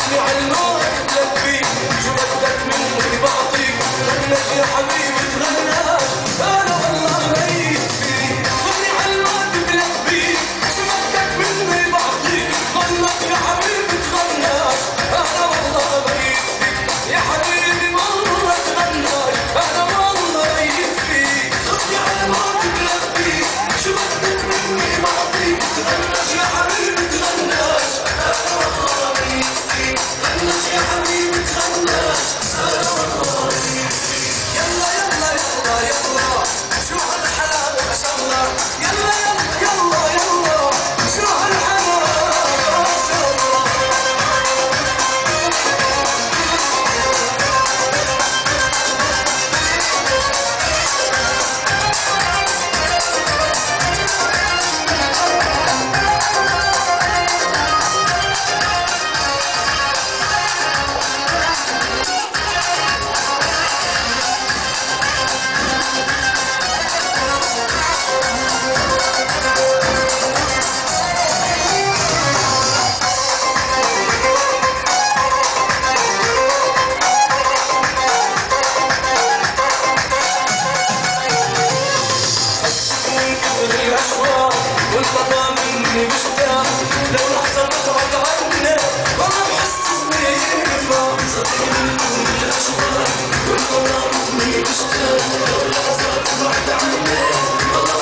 خذني عالموت تلبيك، شو بدك مني بعطيك، غناش يا حبيبي تغناش، انا والله ميت فيك. خذني عالموت تلبيك، شو بدك مني بعطيك، غناش يا حبيبي تغناش، انا والله ميت فيك. يا حبيبي والله تغناش، انا والله ميت فيك. خذني عالموت تلبيك، شو بدك مني بعطيك، غناش يا حبيبي تغناش، انا والله ميت فيك. غناش يا حبيبي تغناش، انا والله ميت فيك. يلا يلا يلا يلا شو هالحلاوة ما شاء الله، يلا يلا يلا يلا شو هالحلاوة ما شاء الله. الأشواق والقضا مني مشتاق، لو لحظة بتبعد عنك والله محسسني بفراق. صدقني من الأشواق والقضا مني مشتاق، لو لحظة بتبعد عنك والله